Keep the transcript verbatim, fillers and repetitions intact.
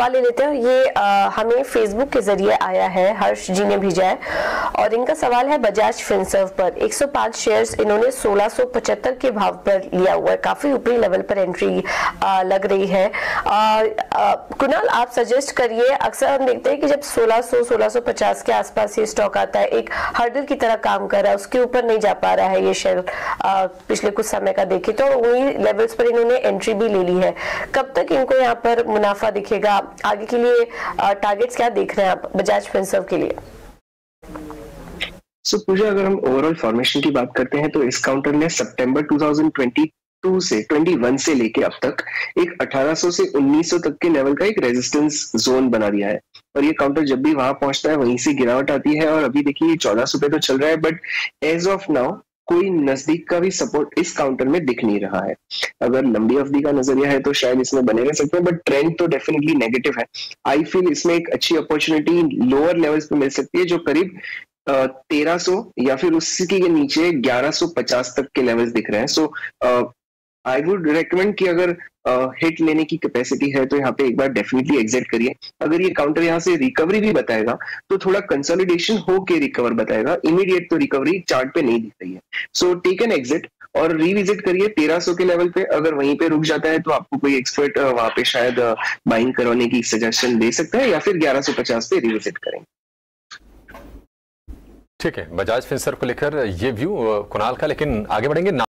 सवाल ले लेते हैं। ये आ, हमें फेसबुक के जरिए आया है, हर्ष जी ने भेजा है और इनका सवाल है बजाज फिनसर्व पर एक सौ पाँच शेयर्स इन्होंने सोलह सौ पचहत्तर के भाव पर लिया हुआ है, काफी ऊपरी लेवल पर एंट्री आ, लग रही है। आ, आ, कुणाल आप सजेस्ट करिए, अक्सर हम देखते हैं कि जब सोलह सौ सोलह सौ पचास के आसपास ये स्टॉक आता है, एक हर्डल की तरह काम कर रहा है, उसके ऊपर नहीं जा पा रहा है ये शेयर पिछले कुछ समय का देखे तो वही लेवल्स पर इन्होंने एंट्री भी ले ली है। कब तक इनको यहाँ पर मुनाफा दिखेगा, आगे के लिए टारगेट्स क्या देख रहे हैं आप बजाज फिनसर्व के लिए? सो so, पूजा, अगर हम ओवरऑल फॉर्मेशन की बात करते हैं तो इस काउंटर ने सितंबर दो हज़ार बाईस से इक्कीस से लेके अब तक एक अठारह सौ से उन्नीस सौ तक के लेवल का एक रेजिस्टेंस जोन बना दिया है और ये काउंटर जब भी वहां पहुंचता है वहीं से गिरावट आती है और अभी देखिए चौदह सौ पे तो चल रहा है, बट एज ऑफ नाउ कोई नजदीक का भी सपोर्ट इस काउंटर में दिख नहीं रहा है। अगर लंबी अवधि का नजरिया है तो शायद इसमें बने रह सकते हैं, बट ट्रेंड तो डेफिनेटली नेगेटिव है। आई फील इसमें एक अच्छी अपॉर्चुनिटी लोअर लेवल्स पे मिल सकती है जो करीब तेरह सौ या फिर उसके के नीचे ग्यारह सौ पचास तक के लेवल्स दिख रहे हैं। सो आई वुड रेकमेंड कि अगर हिट uh, लेने की कैपेसिटी है तो यहाँ पे एक बार डेफिनेटली एग्जिट करिए। अगर ये काउंटर यहाँ से रिकवरी भी बताएगा तो थोड़ा कंसोलिडेशन होके रिकवर बताएगा, इमीडिएट तो रिकवरी चार्ट पे नहीं दिख रही है। सो टेक एन एग्जिट और रिविजिट करिए तेरह सौ के लेवल पे। अगर वहीं पे रुक जाता है तो आपको कोई एक्सपर्ट वहां पे शायद बाइंग करवाने की सजेशन दे सकता है या फिर ग्यारह सौ पचास पे रिविजिट करेंगे। ठीक है, बजाज फिनसर्व को लेकर ये व्यू कुणाल का, लेकिन आगे बढ़ेंगे।